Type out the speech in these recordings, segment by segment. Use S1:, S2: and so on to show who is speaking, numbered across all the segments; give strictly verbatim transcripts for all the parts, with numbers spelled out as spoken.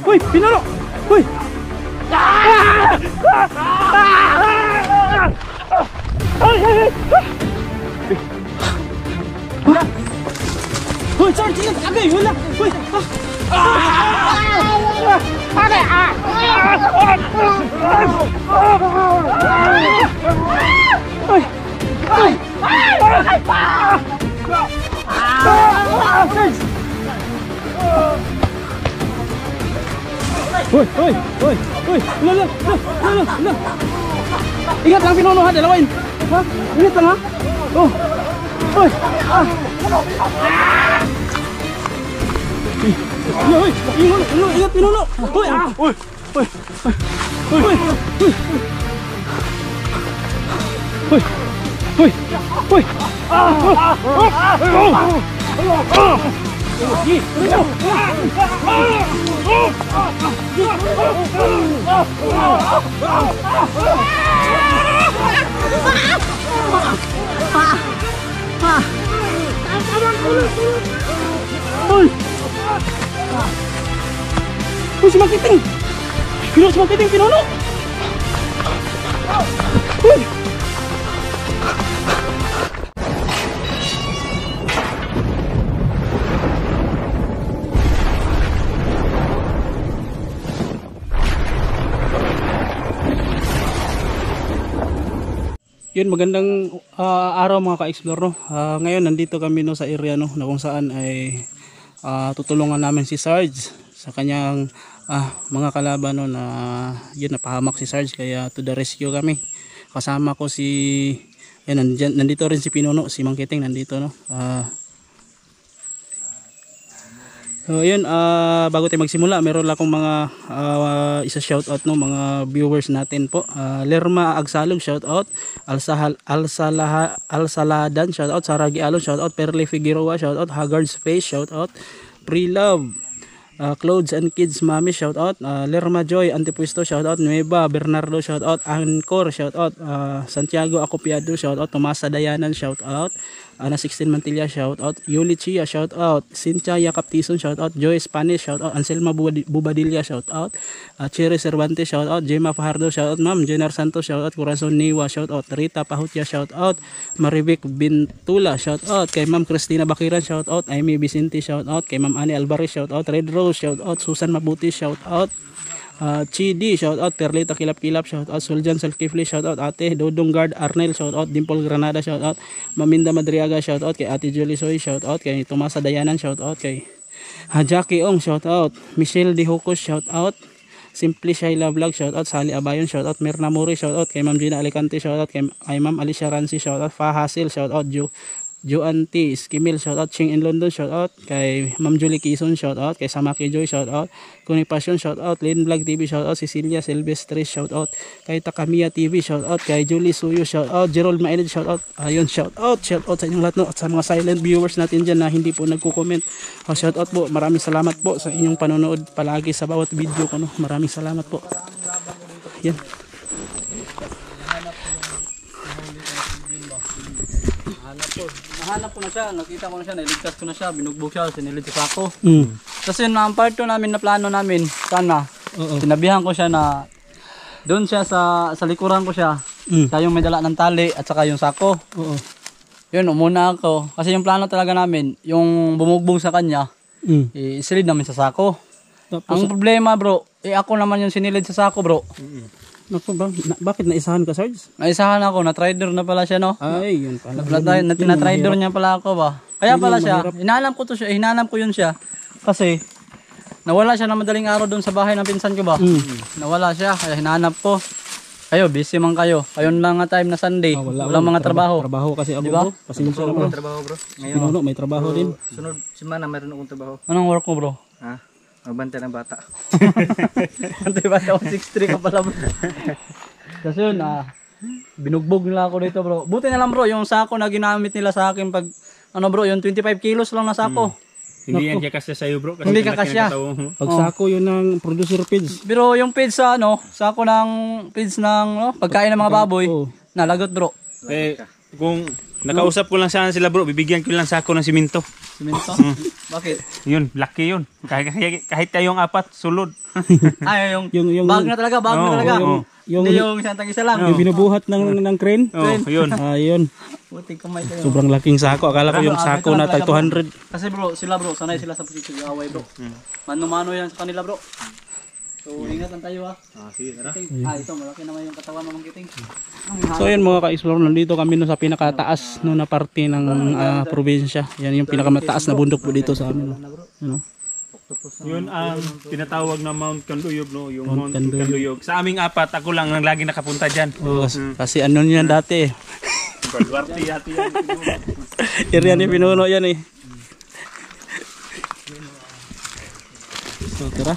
S1: Uy, Pinuno! Uy! Ah! Ay, ay, ay! Wala! Uy, Sarge, ingat! Agay, wala! Uy! Agay! Ah! Uy! Uy! Agay pa! Sarge! Uy, uy, uy, uy, ulo, ulo, ulo, ulo. Ingat lang Pinuno ha, dalawain. Ha? Ingat lang ha. Oh. Uy. Ah. Uy, uy, uy, ulo, ingat Pinuno. Uy, ah. Uy, uy, uy, uy, uy. Uy. Uy. Uy. Ah. Ah. Ah. Uy, uy, si Mangkiting. Pinuno, si Mangkiting, Pinuno. Uy. Yun, magandang uh, araw mga ka-explore no. Uh, ngayon nandito kami no sa area no na kung saan ay uh, tutulungan namin si Sarge sa kanyang uh, mga kalaban no na yun napahamak si Sarge kaya to the rescue kami. Kasama ko si yan, nandyan, nandito rin si Pinuno, si Mangkiting nandito no. Uh, So yun, uh, bago tayo magsimula, meron lang akong mga uh, isa shoutout no, mga viewers natin po. Uh, Lerma Agsalog shoutout, Alsahal Alsalaha Alsaladan shoutout, Saragi Alon shoutout, Perle Figueroa shoutout, Haggard's Face shoutout, Pre-Love, uh, Clothes and Kids Mami shoutout, uh, Lerma Joy Antipuesto shoutout, Nueva Bernardo shoutout, Angkor shoutout, uh, Santiago Acopiado shoutout, Tomasa Dayanan shoutout, Ana sixteen Mantilla shoutout, Yuli Chia shoutout, Cynthia Yakaptison shoutout, Joy Spanish shoutout, Anselma Bubadilla shoutout, uh, Cherry Cervantes shoutout, Gemma Fajardo shoutout, Ma'am Jenar Santos shoutout, Corazon Niwa shoutout, Rita Pahutya shoutout, Marivic Bintula shoutout, kay Ma'am Cristina Bakiran shoutout, Amy Vicente shoutout, kay Ma'am Ani Alvarez shoutout, Red Rose shoutout, Susan Mabuti shoutout, Uh, Chidi shoutout, Perlita Kilap Kilap shoutout, Suljan Salkifli shoutout, Ate Dodong Guard Arnel shoutout, Dimple Granada shoutout, Maminda Madriaga shoutout, kay Ate Julie Soy shoutout, kay Tomasa Dayanan shoutout, kay Hajaki Ong shoutout, Michelle Di Hukos shoutout, Simply Shaila Vlog shoutout, Sally Abayon shoutout, Mirna Muri shoutout, kay Ma'am Gina Alicante shoutout, kay, kay Ma'am Alicia Ransi shoutout, Fahasil shoutout, Jo Joanti Skimil shoutout, Ching in London shoutout, kay Ma'am Julie Kison shoutout, kay Samaki Joy shoutout, Kuni Passion shoutout, Lin Vlog T V shoutout, Cecilia Silvestre shoutout, kay Takamiya T V shoutout, kay Julie Suyo shoutout, Gerald Mailid shoutout. Ayun, shoutout, shoutout sa inyong lahat no, at sa mga silent viewers natin dyan na hindi po nagko-comment. Oh, shoutout po, maraming salamat po sa inyong panonood palagi sa bawat video ko no. Maraming salamat po. Yan.
S2: Nahanap ko na siya, nakita ko na siya, nailigtas ko na siya, binugbog siya, sinilid sa sako.
S1: Mm.
S2: Kasi na ang part two namin na plano namin, sana, uh-oh, sinabihan ko siya na doon siya sa, sa likuran ko siya, mm, siya yung may dala ng tali at saka yung sako.
S1: Oo.
S2: Yun, umuna ako. Kasi yung plano talaga namin, yung bumugbog sa kanya,
S1: mm,
S2: isilid namin sa sako.
S1: Tapos,
S2: ang problema bro, eh ako naman yung sinilid sa sako bro.
S1: Mm-hmm. Naku ba? Na, bakit naisahan ka, Sarge?
S2: Naisahan ako, na-trider na pala siya no.
S1: Ay, yun pala.
S2: Na, na, na-trider niya pala ako ba. Kaya yun pala siya, hinanap ko to siya, hinanap ko yun siya. Kasi, nawala siya na madaling araw doon sa bahay ng pinsan ko ba. Mm. Nawala siya, kaya hinanap ko. Kayo, busy man kayo. Ayun lang nga time na Sunday. Oh, wala,
S1: walang
S2: mga trabaho.
S1: Trabaho kasi ako
S2: diba?
S1: Bro. Pasensya na bro.
S3: Trabaho bro.
S1: Ngayon, Pinuno, may trabaho din.
S3: Sunod semana mayroon akong trabaho.
S2: Anong work mo bro?
S3: Ha? Magbantay ng bata.
S2: Bantay bata ako, six three ka pala bro. Kasi yun, ah, binugbog nila ako dito bro. Buti na lang bro, yung sako na ginamit nila sa akin pag, ano bro, yung twenty-five kilos lang na sako. Hmm.
S3: Hindi yan kakasya sa'yo bro. Kasi
S2: hindi kakasya.
S1: Pag sako yun ng producer page.
S2: Pero yung page sa ano, sako ng page ng no, pagkain ng mga baboy, oh, nalagot bro.
S3: Eh, kung nakausap ko lang sana sila bro, bibigyan ko lang sako ng simento.
S2: Simento?
S3: Hmm.
S2: Bakit?
S3: Yun, laki yun. Kahit, kahit, kahit tayong apat, sulod.
S2: Ay, yung,
S1: Yung yung
S2: bag na talaga, bag na
S3: Oo,
S2: talaga.
S3: oo.
S1: yung,
S2: Hindi yung isang tag-isa lang.
S1: yung binubuhat ng ng crane.
S3: Oh, yun.
S1: Ayun.
S2: Buti kamay kayo.
S1: Sobrang laking sako. Akala ko yung
S2: Ah,
S1: sako
S2: ito
S1: na
S2: lang
S1: tag
S2: talaga,
S1: two hundred.
S2: Kasi bro, sila bro, sanay sila sa position away bro. Mano-mano yan sa kanila bro. So, ingat lang tayo ha.
S3: Ah, sige, tara.
S2: Kiting. Ah, ito, malaki naman yung katawan mo ng kiting.
S1: So ayun mga ka-explore, nandito kami no sa pinakataas no na parte ng ah, probinsya. Yan yung pinakamataas na bundok po dito sa amin. No? Ano?
S3: Yun ang tinatawag na Mount Kanduyog, no? Yung
S1: Mount
S3: Mount,
S1: Kanduyog.
S3: Kanduyog. Sa aming apat, ako lang ang lagi nakapunta dyan.
S1: Oh, kasi, kasi ano yan dati eh.
S3: Baluarte yati yan.
S1: Area ni pinuno yan eh. So tara.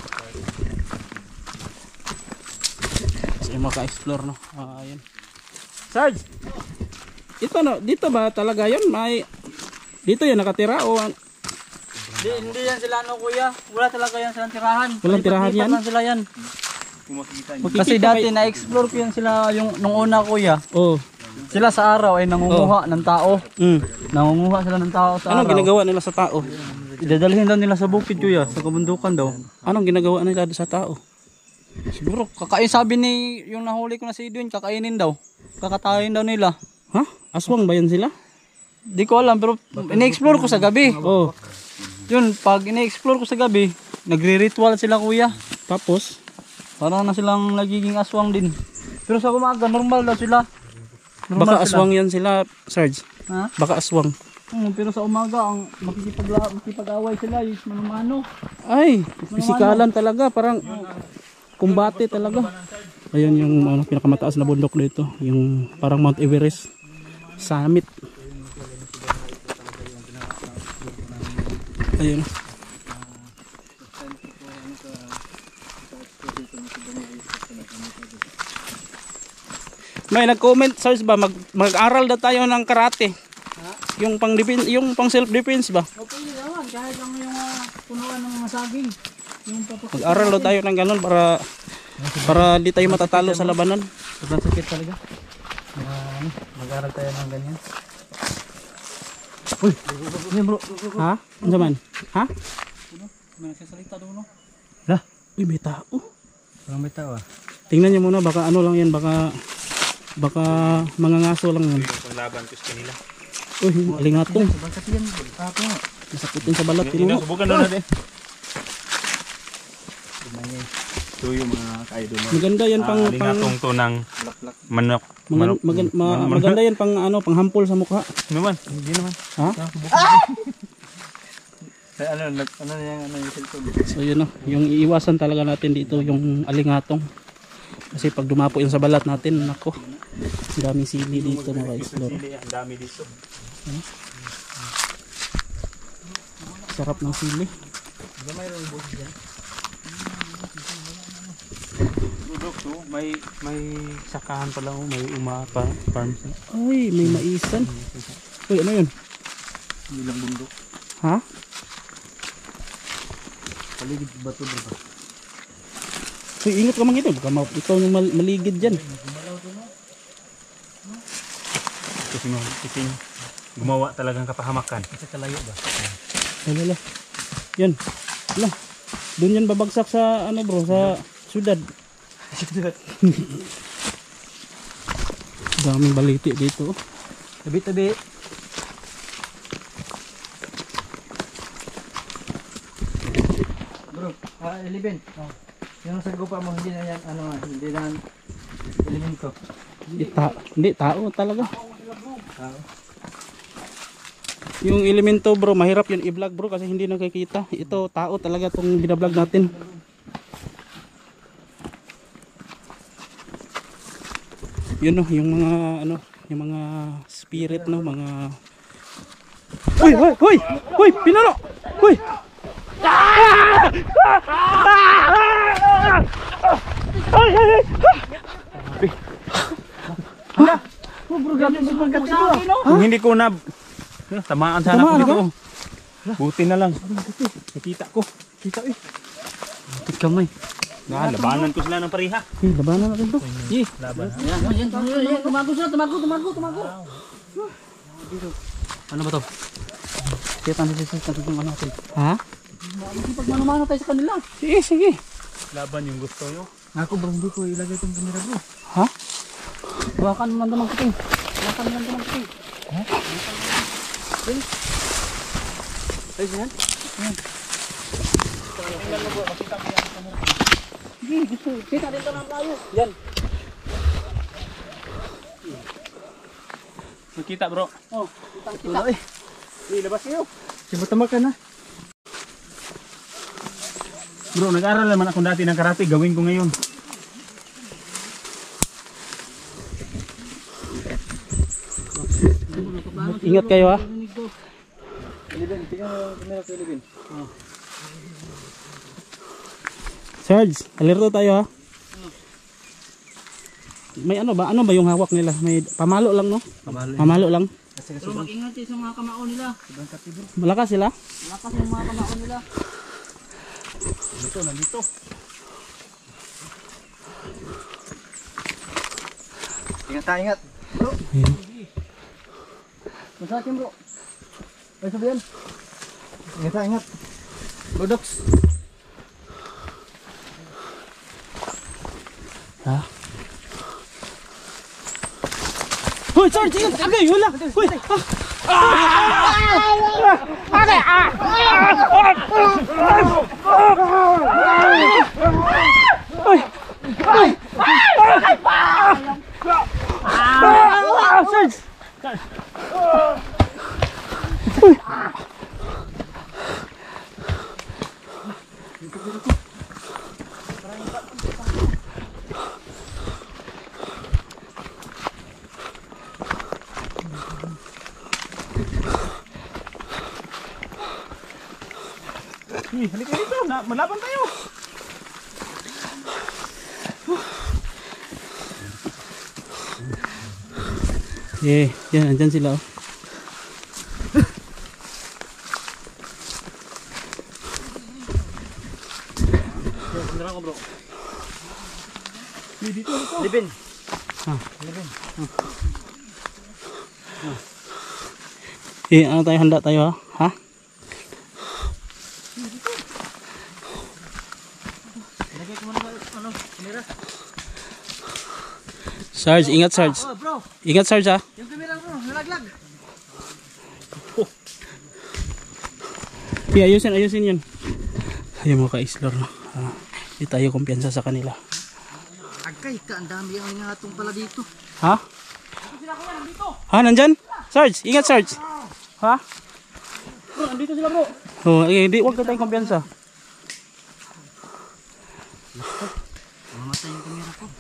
S1: So yung mga ka-explore no. Ah, ayan. Sarge! Ito no, dito ba talaga yan? May dito yan nakatira o an-
S2: Hindi, hindi yan sila ano kuya. Wala talaga yan silang tirahan.
S1: Walang tirahan
S2: Lipat-lipat
S1: yan?
S2: lang sila yan.
S3: Kung makikita nyo.
S1: makikita
S2: Kasi dati
S1: kay-
S2: na-explore ko yan sila yung nung una kuya.
S1: Oh.
S2: Sila sa araw ay nangunguha ng tao.
S1: Mm.
S2: Nangunguha sila ng tao sa
S1: Anong
S2: araw.
S1: ginagawa nila sa tao?
S2: Idadalhin daw nila sa bukid kuya, sa kabundukan daw.
S1: Anong ginagawa nila sa tao?
S2: Siguro kakain sabi ni yung nahuli ko na si Edwin, kakainin daw. Kakatayin daw nila.
S1: Ha? Aswang ba yan sila?
S2: Di ko alam pero ini-explore ko sa gabi.
S1: Oh.
S2: Yun, pag ini-explore ko sa gabi, nagre-ritual sila kuya.
S1: Tapos
S2: Parang na silang nagiging aswang din. Pero sa umaga, normal daw sila. Normal
S1: baka
S2: sila.
S1: aswang yan sila, Sarge.
S2: Ha?
S1: Baka aswang.
S2: Hmm, pero sa umaga, ang makikipagla makipag-away sila, yung manumano.
S1: Ay, pisikalan talaga, parang kumbate talaga. Ayun yung ano, pinakamataas na bundok dito, yung parang Mount Everest summit. Ayun. May nag-comment, Sarge ba, mag mag-aral na tayo ng karate. Yung pang defense, yung pang self defense ba?
S2: Okay naman, kahit ang yung uh, punuan ng mga saging. Yung papakita.
S1: Mag-aral daw tayo ng ganun para para di tayo matatalo sa labanan.
S2: Sobrang sakit talaga. Uh, mag-aral tayo ng ganyan. Uy, yan bro.
S1: Ha? Ano man? Ha?
S2: May nagsasalita doon no?
S1: Lah, uy may tao.
S2: Parang may tao ah.
S1: Tingnan niyo muna baka ano lang yan, baka baka mangangaso lang yan.
S3: Yung laban ko sa kanila.
S1: Uy, alingatong.
S2: Bakit yan? Tapo nga.
S1: Nasakitin sa balat
S3: Ito,
S1: pinuno.
S3: subukan doon natin. Ito yung mga ka-idol.
S1: Maganda yan pang
S3: Ah,
S1: pang
S3: lingatong to ng manok.
S1: magan, magan, ma- maganda yan pang ano, pang hampol sa mukha.
S3: Naman, hindi naman.
S1: Ha?
S2: Ano, ano yung ano yung cellphone?
S1: So yun no, yung iiwasan talaga natin dito yung alingatong. Kasi pag dumapo yun sa balat natin, nako. Ang daming sili dito mga ka-explore.
S3: Sili, ang dami dito.
S1: Sarap ng sili.
S3: Dudok to, may may sakahan pa lang, may uma pa farm.
S1: Ay, may maisan. Uy, ano yun?
S3: Bilang bundok.
S1: Ha?
S3: Paligid bato bro.
S1: Uy, ingat ka mang ito. Baka ma- ikaw yung mal- maligid dyan.
S3: Kasi mo, kasi gumawa talagang kapahamakan. Kasi kalayo ba?
S1: Lala. Yan. Wala. Doon yan babagsak sa ano bro, sa syudad. Daming baliti dito.
S2: Tabi-tabi. Bro, ah, eleven. Oh. Yung sa gupa mo, hindi na yan, ano nga, hindi na elemento.
S1: Hindi, ta- hindi tao talaga. Yung elemento bro, mahirap yun i-vlog bro kasi hindi nakikita. Ito tao talaga tong binablog natin. Yun no, yung mga ano, yung mga spirit no, mga Uy, uy, uy! Uy, pinalo! Uy! Ah! Ay, ay, ay!
S2: Oh bro, gabi sa pagkatino.
S3: Kung hindi ko na tamaan sana
S1: Tamaan
S3: ako dito.
S1: ka?
S3: Buti na lang. Nakita ko.
S1: Kita eh.
S2: Tik kamay.
S3: Na, labanan ko sila ng pariha.
S1: Eh, labanan natin to.
S2: Ye, laban. Yan, yan, yan, tumago siya, tumago, tumago, tumago. Ano ba to? Kita na sisi sa tutulungan natin.
S1: Ha?
S2: Pag mano-mano tayo sa kanila.
S1: Sige, sige.
S3: Laban yung gusto nyo.
S2: Ako bro, hindi ko ilagay itong camera bro.
S1: Ha?
S2: Hawakan mo lang ito ng kuting. Hawakan mo lang ito ng kuting. Ha? Ayos yan? Ayan. Tingnan mo bro, makita mo yan sa camera. Sige, gusto. Kita dito na tayo. Yan.
S3: Makita bro.
S2: Oh, kitang kita. Eh.
S3: Ilabas kayo.
S2: Sibatama ka na.
S3: Bro, nag-aral naman ako dati ng karate. Gawin ko ngayon.
S1: Ingat kayo ha.
S2: Pilipin, tingnan mo yung camera Pilipin. Oh.
S1: Sarge, alerto tayo ha. May ano ba? Ano ba yung hawak nila? May pamalo lang no?
S2: Pamalo.
S1: Pamalo lang.
S2: Pero mag-ingat sa mga kamao nila.
S1: Malakas sila?
S2: Malakas yung mga kamao nila.
S3: Nandito, nandito.
S2: Ingat tayo, ingat. Bro. Masa akin bro. Ay sabihan. Ingat tayo, ingat. Bodox.
S1: Ha? Hoy, Sarge, ingat! Agay, wala! Hoy! Agay! Hoy! Hoy! Sarge! Hoy!
S3: Hey, halika dito. Na, malaban tayo.
S1: Eh, yan, andyan sila oh.
S2: Sandra ko bro.
S3: Hey, dito, dito.
S2: Libin.
S1: Ha.
S2: Libin.
S1: Eh, ano tayo, handa tayo ha? Ha?
S2: Lagay ko muna sa ano, camera.
S1: Sarge, ingat Sarge.
S2: Oh bro,
S1: Ingat Sarge ha?
S2: yung camera bro, nalaglag.
S1: Yeah, ayusin, ayusin yun. Ayaw mga ka-explore no? Ah, hindi tayo kumpiyansa sa kanila.
S2: Agay ka, ang dami ang ingatong pala dito.
S1: Ha? Ha, nandyan? Sarge, ingat Sarge. Ha?
S2: Bro, andito sila bro.
S1: Oh, eh, hindi, huwag ka tayong kumpiyansa.
S2: Mamatay yung camera ko.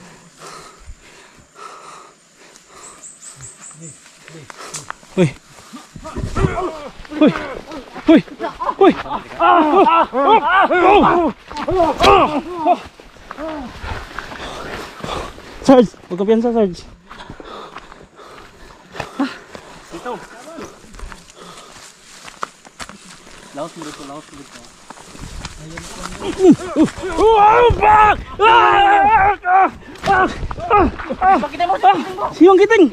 S1: Hoy. Hoy. Hoy. Hoy. Sarge, huwag ka piyansa Sarge.
S3: Dito.
S2: Laos mo dito, laos mo dito. Pakitin mo, pakitin mo.
S1: Siyong kiting.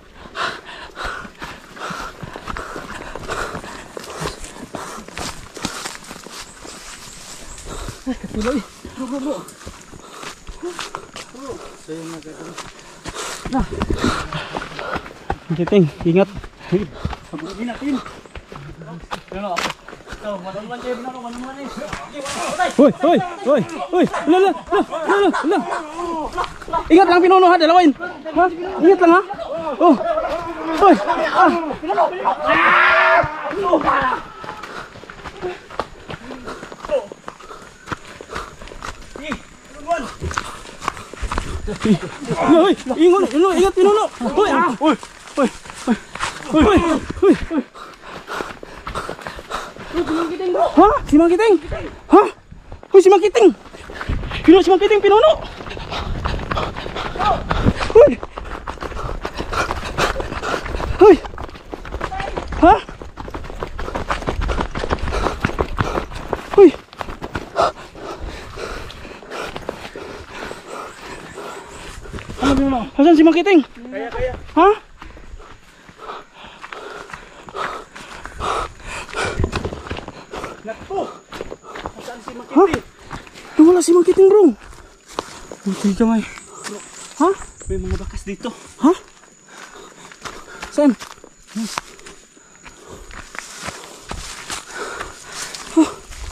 S2: Tuloy. Bro, bro, bro. Bro, sayang na gagawin. Nah.
S1: Kiting, ingat.
S2: Sabunin natin. Ano ako? Oh, manuman kayo na ako, manuman eh.
S1: Hoy, hoy, hoy, hoy. La la, la, la, la. Ingat lang pinuno ha, dalawin. Ha? Ingat lang ha. Oh. Hoy. Ah.
S2: Pinuno, pinuno. Ah! Pinuno ka.
S1: Hoy, ingon, ingon, ingat pinuno. Hoy, ah. Hoy. Hoy. Hoy, hoy, hoy. Ha? Si Mang Kiting? Ha? Hoy, si Mang Kiting. Pinuno si Mang Kiting, pinuno. Hoy. Hoy. Ha? Hoy. Ano pinuno? Hasan si Mang Kiting?
S3: Kaya, kaya.
S1: Ha?
S2: Okay, kamay. Ha?
S3: May mga bakas dito.
S2: Ha? Saan? Huh.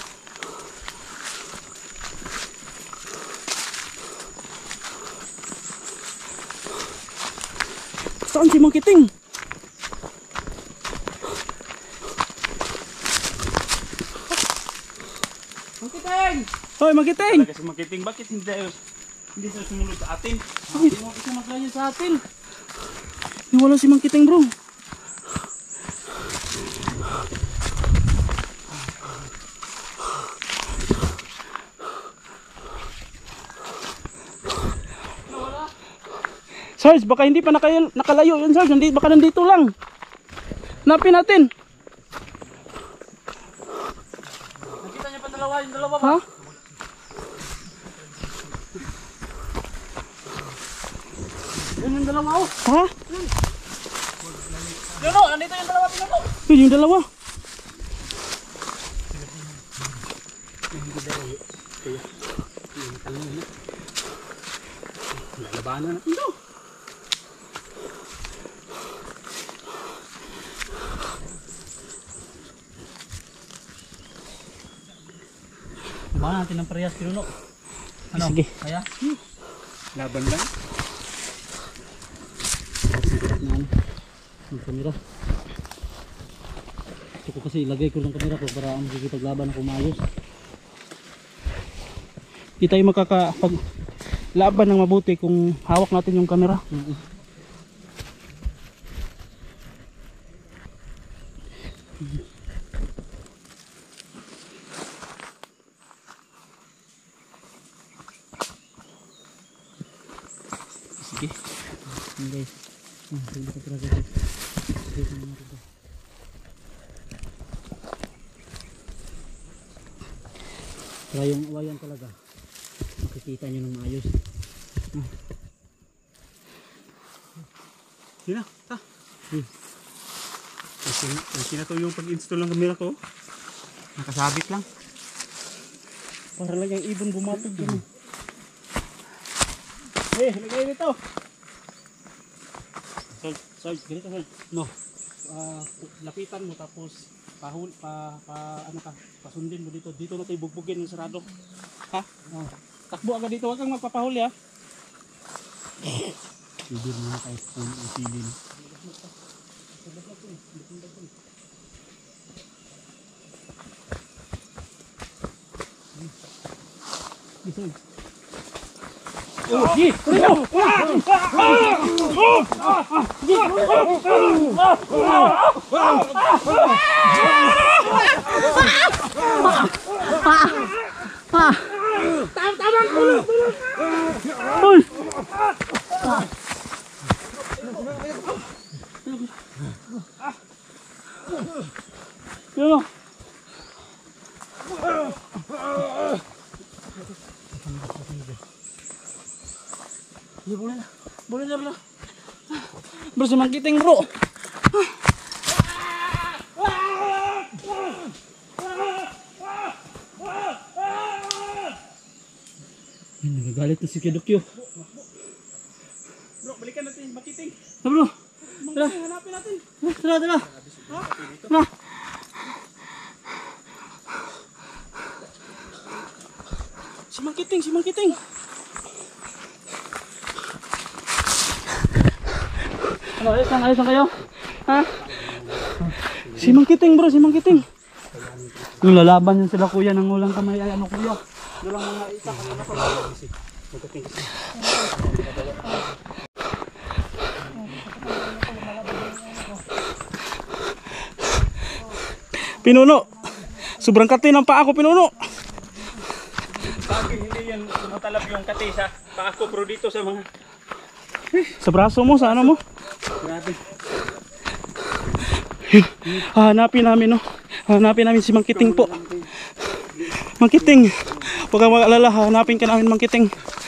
S2: Saan si Mang Kiting? Mang Kiting! Hoy, Mang Kiting!
S3: Talaga si Makiting, bakit hindi tayo hindi siya sumunod sa atin?
S2: Hindi mo kasi maglayo sa atin. Wala si Mang Kiting, bro. Sarge, baka hindi pa nakay- nakalayo yun, Sarge. Hindi, baka nandito lang. Napin natin.
S3: Nakita niya pa dalawa, yung dalawa ba?
S2: Ha?
S3: Yun yung dalawa oh.
S2: Ha?
S3: Yun oh, nandito yung dalawa, tingnan mo.
S2: Yun yung dalawa.
S3: Lalabanan natin daw.
S2: Labanan natin ng parehas, pinuno. Ano?
S1: Sige.
S2: Kaya?
S3: Laban lang.
S2: Yan. Yung kamera. Gusto ko kasi ilagay ko ng kamera ko para makikipaglaban ako maayos.
S1: Hindi tayo makakapag laban ng mabuti kung hawak natin yung camera.
S2: Mm-hmm.
S1: Sige.
S2: Yan guys. Ah, sige ka talaga guys. Sige ka naman ito. Kaya yung awayan talaga. Makikita nyo ng maayos.
S3: Sina, ta.
S2: Hmm.
S3: Ang sinato yung pag-install ng camera ko. Nakasabit lang.
S1: Para lang yung ibon bumapog dyan. Eh, lagay dito. Sarge, Sarge, ganito Sarge. No. Ah, lapitan mo tapos pahul pa, pa ano ka, pasundin mo dito. Dito na tayo bugbugin ng sarado. Ha? Oh. Takbo agad dito, wag kang magpapahuli ha.
S3: Bibir mo na tayo kung isilin.
S1: Dito. Oh, gi! Primo! Uy! Yo. Ya boleh lah. Boleh lah bro. Bro, si Mang Kiting bro. Nagagalit na si Kidokyo.
S3: Bro, balikan natin yung Mang Kiting.
S1: Na bro. Tara.
S3: Hanapin natin.
S1: Tara, tara. Tara. Si Mang Kiting, si Mang Kiting.
S2: Ano, ayos lang, ayos lang kayo? Ha?
S1: Si Mang Kiting bro, si Mang Kiting.
S2: Yung lalaban yun sila kuya ng ulang kamay ay ano kuya?
S1: Dalang mga isa kanina pa.
S3: Magkating kasi.
S1: Pinuno. Sobrang kati ng paa ko, Pinuno.
S3: Bakit hindi yan tumatalab yung kati sa paa ko bro dito sa mga...
S1: Sa braso mo, sa ano mo?
S3: Grabe.
S1: Hanapin namin, no? Hanapin namin si Mang Kiting po. Mang Kiting. Huwag kang mag-alala, hanapin ka namin, Mang Kiting.